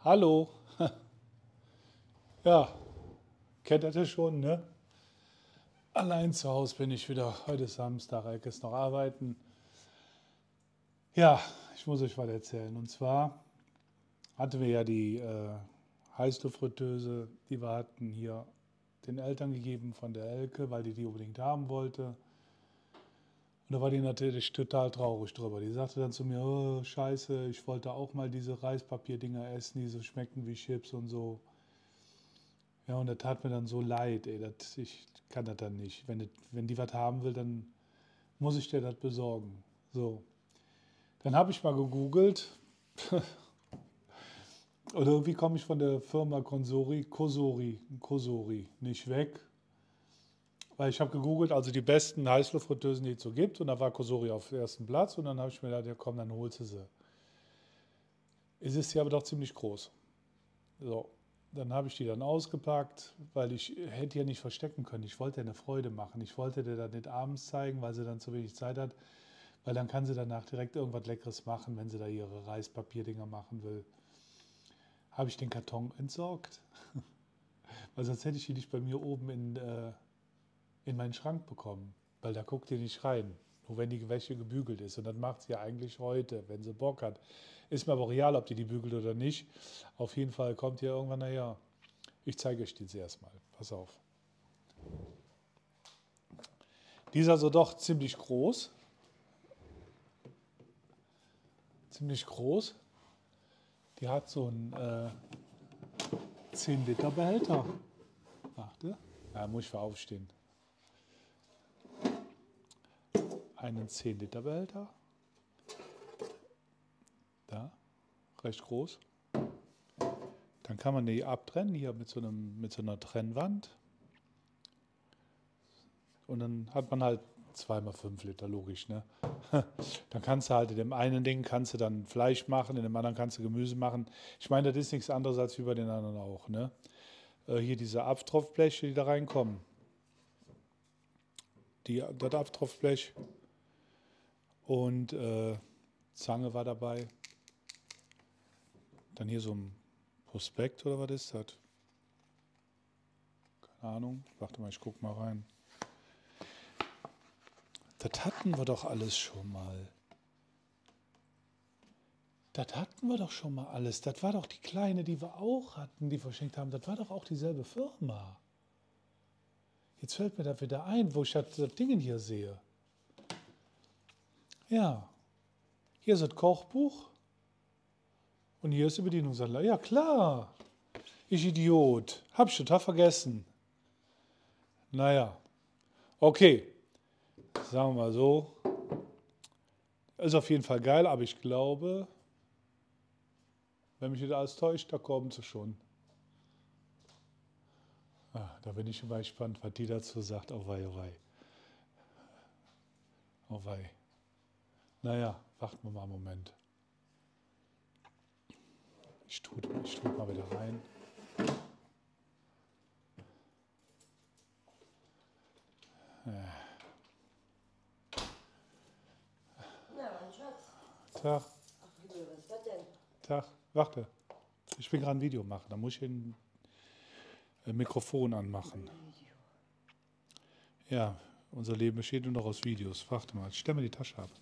Hallo. Ja, kennt ihr das schon, ne? Allein zu Hause bin ich wieder. Heute ist Samstag, ich ist noch arbeiten. Ja, ich muss euch was erzählen. Und zwar hatten wir ja die Heißluftfritteuse, die wir hatten hier den Eltern gegeben von der Elke, weil die unbedingt haben wollte. Und da war die natürlich total traurig drüber. Die sagte dann zu mir, oh, Scheiße, ich wollte auch mal diese Reispapierdinger essen, die so schmecken wie Chips und so. Ja, und das tat mir dann so leid, ey, ich kann das dann nicht. Wenn die was haben will, dann muss ich dir das besorgen. So, dann habe ich mal gegoogelt und irgendwie komme ich von der Firma Cosori nicht weg. Weil ich habe gegoogelt, also die besten Heißluftfritteusen, die es so gibt, und da war Cosori auf dem ersten Platz und dann habe ich mir gedacht, ja komm, dann holst du sie. Es ist ja aber doch ziemlich groß. So, dann habe ich die dann ausgepackt, weil ich hätte ja nicht verstecken können. Ich wollte ihr eine Freude machen. Ich wollte dir das nicht abends zeigen, weil sie dann zu wenig Zeit hat, weil dann kann sie danach direkt irgendwas Leckeres machen, wenn sie da ihre Reispapierdinger machen will. Habe ich den Karton entsorgt, weil sonst hätte ich die nicht bei mir oben in meinen Schrank bekommen, weil da guckt ihr nicht rein. Nur wenn die Wäsche gebügelt ist. Und das macht sie ja eigentlich heute, wenn sie Bock hat. Ist mir aber real, ob die bügelt oder nicht. Auf jeden Fall kommt ihr irgendwann nachher. Ich zeige euch die jetzt erstmal. Pass auf. Die ist also doch ziemlich groß. Ziemlich groß. Die hat so einen 10-Liter-Behälter. Warte. Da muss ich für aufstehen. Einen 10-Liter-Behälter. Da. Recht groß. Dann kann man die abtrennen, hier mit so einer Trennwand. Und dann hat man halt 2x5 Liter, logisch, ne? Dann kannst du halt in dem einen Ding kannst du dann Fleisch machen, in dem anderen kannst du Gemüse machen. Ich meine, das ist nichts anderes als wie bei den anderen auch, ne? Hier diese Abtropfbleche, die da reinkommen. Das Abtropfblech und Zange war dabei. Dann hier so ein Prospekt oder was ist das? Keine Ahnung. Warte mal, ich guck mal rein. Das hatten wir doch alles schon mal. Das hatten wir doch schon mal alles. Das war doch die kleine, die wir auch hatten, die verschenkt haben. Das war doch auch dieselbe Firma. Jetzt fällt mir das wieder ein, wo ich das Ding hier sehe. Ja, hier ist das Kochbuch und hier ist die Bedienungsanleitung. Ja, klar. Ich Idiot. Hab ich total vergessen. Naja, okay. Sagen wir mal so. Ist auf jeden Fall geil, aber ich glaube, wenn mich nicht alles täuscht, da kommen sie schon. Ah, da bin ich immer gespannt, was die dazu sagt. Oh wei, oh wei. Oh wei. Naja, warten wir mal einen Moment. Ich tue mal wieder rein. Na, mein Schatz. Tag, Ach, was ist das denn? Tag. Warte. Ich will gerade ein Video machen. Da muss ich ein Mikrofon anmachen. Ja, unser Leben besteht nur noch aus Videos. Warte mal, ich stelle mir die Tasche ab.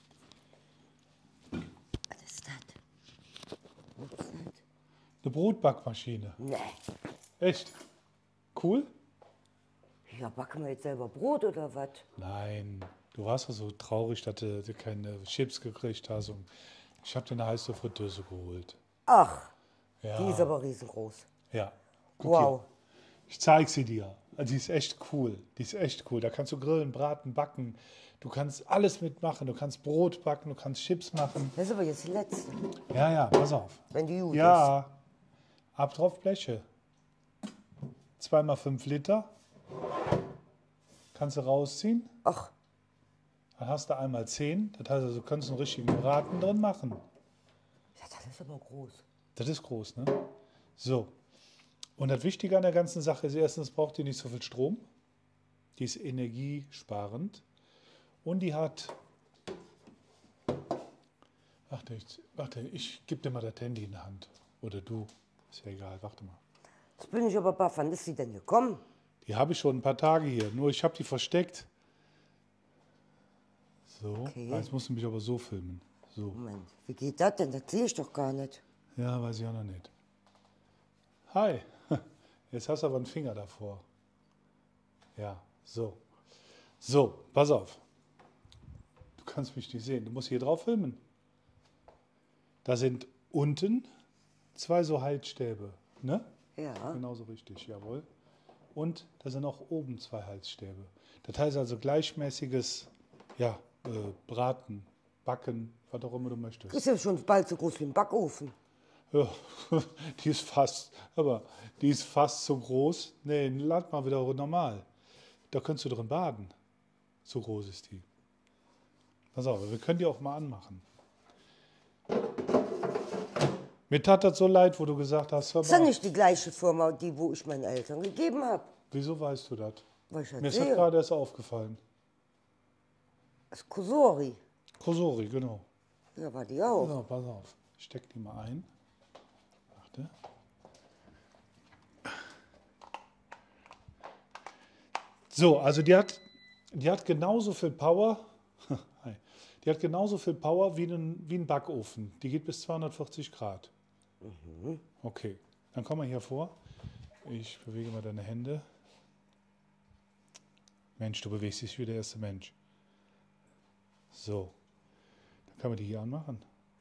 Was ist das? Was ist das? Eine Brotbackmaschine. Nee. Echt? Cool? Ja, backen wir jetzt selber Brot oder was? Nein. Du warst doch so traurig, dass du keine Chips gekriegt hast. Und ich habe dir eine heiße Fritteuse geholt. Ach, Ja. die ist aber riesengroß. Ja. Guck Wow. hier. Ich zeige sie dir. Die ist echt cool. Die ist echt cool. Da kannst du grillen, braten, backen. Du kannst alles mitmachen. Du kannst Brot backen, du kannst Chips machen. Das ist aber jetzt die letzte, Ja, ja, pass auf. wenn die gut ist. Ja. Abtropfbleche. 2x5 Liter. Kannst du rausziehen. Ach, Dann hast du einmal 10. Das heißt also, du kannst einen richtigen Braten drin machen. ja, das ist aber groß. Das ist groß, ne? So. Und das Wichtige an der ganzen Sache ist, erstens braucht die nicht so viel Strom. Die ist energiesparend. Und die hat... Warte, ich gebe dir mal das Handy in die Hand. Oder du. Ist ja egal, warte mal. Jetzt bin ich aber baff. Wann ist sie denn gekommen? Die habe ich schon ein paar Tage hier, nur ich habe die versteckt. So, Okay. jetzt musst du mich aber so filmen. So, Moment, wie geht das denn? Das sehe ich doch gar nicht. ja, weiß ich auch noch nicht. Hi, jetzt hast du aber einen Finger davor. Ja, so. So, pass auf. Du kannst mich nicht sehen, du musst hier drauf filmen. Da sind unten 2 so Halsstäbe, ne? Ja. Genauso richtig, jawohl. Und da sind auch oben 2 Halsstäbe. Das heißt also gleichmäßiges, ja, Braten, Backen, was auch immer du möchtest. Ist ja schon bald so groß wie ein Backofen. Ja, die ist fast so groß. Nee, lad mal wieder normal. Da könntest du drin baden. So groß ist die. Pass auf, wir können die auch mal anmachen. Mir tat das so leid, wo du gesagt hast, hör Ist ja mal, nicht die gleiche Firma, die wo ich meinen Eltern gegeben habe. wieso weißt du das? Weil ich Mir das ist das sehe. gerade erst aufgefallen. Das ist Kosori. Kosori, genau. Ja, war die auch. So, pass auf. Ich steck die mal ein. Warte. So, also die hat genauso viel Power. Hi. Die hat genauso viel Power wie ein Backofen. Die geht bis 240 Grad. Okay, dann komm mal hier vor. Ich bewege mal deine Hände. Mensch, du bewegst dich wie der erste Mensch. So, dann kann man die hier anmachen.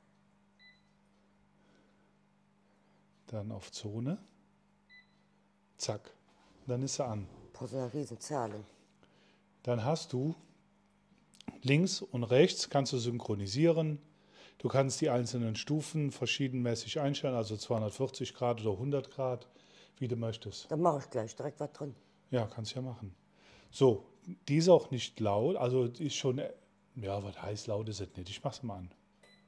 Dann auf Zone. Zack, dann ist sie an. Boah, so eine Riesenzahlen. Dann hast du links und rechts, kannst du synchronisieren. Du kannst die einzelnen Stufen verschiedenmäßig einstellen, also 240 Grad oder 100 Grad, wie du möchtest. Dann mache ich gleich direkt was drin. Ja, kannst ja machen. So, die ist auch nicht laut, also die ist schon, ja, was heißt laut ist es nicht. Ich mach's mal an.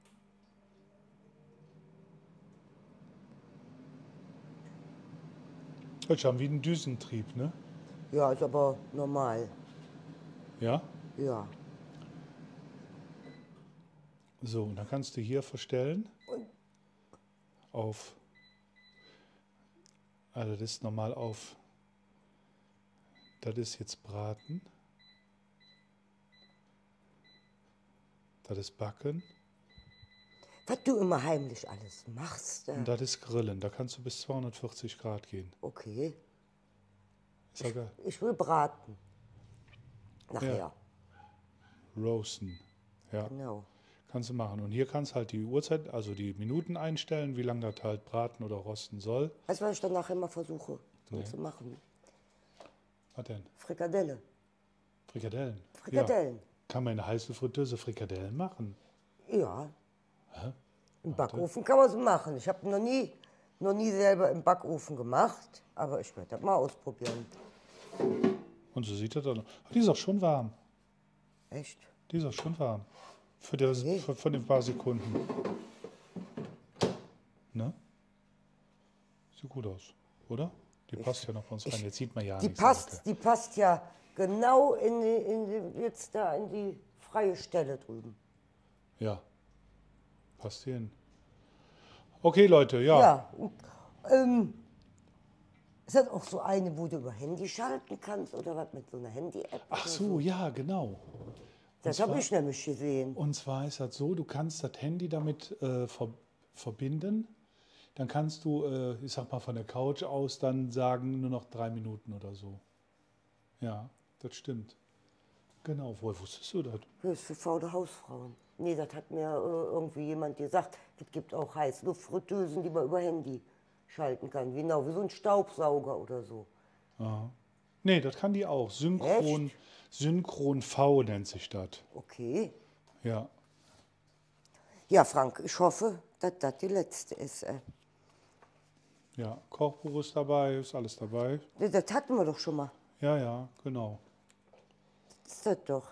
Hört schon wie ein Düsentrieb, ne? Ja, ist aber normal. Ja? Ja. So, und dann kannst du hier verstellen auf, also das ist normal auf, das ist jetzt Braten, das ist Backen Was du immer heimlich alles machst. und das ist Grillen. Da kannst du bis 240 Grad gehen. Okay. Ist ja geil. Ich will braten. Nachher. Ja. Roasten. Ja, Genau. kannst du machen. Und hier kannst halt die Uhrzeit, also die Minuten einstellen, wie lange das halt braten oder rosten soll. Weißt du, was ich dann nachher immer versuche so zu machen? Was denn? Frikadelle. Frikadellen. Frikadellen. Ja. Kann man in der heißen Fritteuse Frikadellen machen? Ja. Im Backofen kann man es machen. Ich habe noch nie selber im Backofen gemacht, aber ich werde das mal ausprobieren. Und so sieht das dann. Die ist auch schon warm. Echt? Die ist auch schon warm. Für den paar Sekunden. Ne? Sieht gut aus, oder? Die passt ja noch bei uns rein. Jetzt sieht man ja nichts. Die passt ja genau jetzt da in die freie Stelle drüben. Ja. Passt hier hin. Okay, Leute, ja. Ja. Ist das auch so eine, wo du über Handy schalten kannst oder was mit so einer Handy-App? Ach so, ja, genau. Das habe ich nämlich gesehen. Und zwar ist das so, du kannst das Handy damit verbinden. Dann kannst du, ich sag mal, von der Couch aus dann sagen, nur noch 3 Minuten oder so. Ja, das stimmt. Genau, woher wusstest du das? Das ist für faule Hausfrauen. Nee, das hat mir irgendwie jemand gesagt. Es gibt auch Heißluftfritteusen, die man über Handy schalten kann. Genau, wie so ein Staubsauger oder so. Aha. Nee, das kann die auch. Synchron V nennt sich das. Okay. Ja. Ja, Frank, ich hoffe, dass das die letzte ist. Ja, Kochbuch ist dabei, ist alles dabei. Das hatten wir doch schon mal. Ja, ja, genau. Das ist das doch.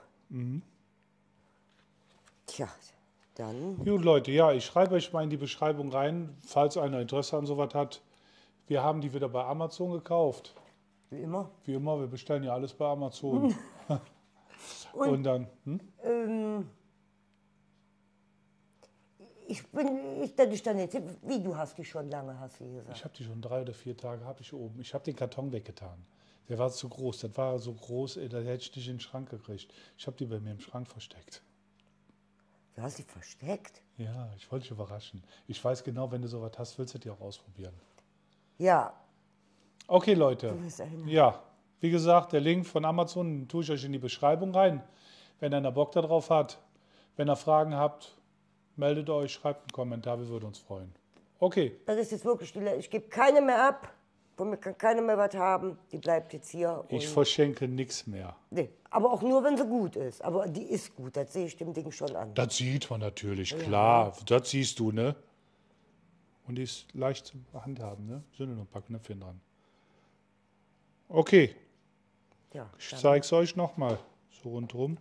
Tja, dann. Gut, Leute, ja, ich schreibe euch mal in die Beschreibung rein, falls einer Interesse an sowas hat. Wir haben die wieder bei Amazon gekauft. Wie immer. Wie immer, wir bestellen ja alles bei Amazon. Und dann, Das ist dann nicht, wie du hast die schon lange, hast du gesagt. Ich habe die schon 3 oder 4 Tage habe ich oben. Ich habe den Karton weggetan. Der war zu groß. Das war so groß, da hätte ich nicht in den Schrank gekriegt. Ich habe die bei mir im Schrank versteckt. Du hast sie versteckt? Ja, ich wollte dich überraschen. Ich weiß genau, wenn du sowas hast, willst du die auch ausprobieren. Ja. Okay, Leute. Du bist einer. Ja, wie gesagt, der Link von Amazon tue ich euch in die Beschreibung rein. Wenn einer Bock darauf hat, wenn ihr Fragen habt, meldet euch, schreibt einen Kommentar, wir würden uns freuen. Okay, Das ist jetzt wirklich, ich gebe keine mehr ab. Von mir kann keiner mehr was haben. Die bleibt jetzt hier. ich und- verschenke nichts mehr. Nee, aber auch nur, wenn sie gut ist. Aber die ist gut, das sehe ich dem Ding schon an. Das sieht man natürlich, klar. Das siehst du, ne? Und die ist leicht zu handhaben, ne? Sind nur noch ein paar Knöpfchen dran. Okay, Ja, ich dann- zeige es euch nochmal. So rundherum.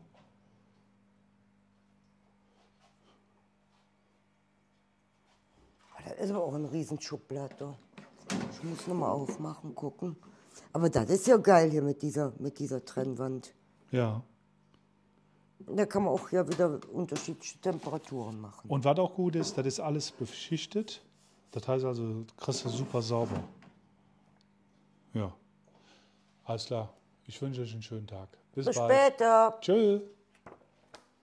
Das ist aber auch ein Riesenschubblatt. Da. Ich muss nochmal aufmachen, gucken. Aber das ist ja geil hier mit dieser Trennwand. Ja. Da kann man auch ja wieder unterschiedliche Temperaturen machen. Und was auch gut ist, das ist alles beschichtet. Das heißt also, kriegst du super sauber. Ja. Alles klar. Ich wünsche euch einen schönen Tag. Bis Bis bald. später. Tschüss.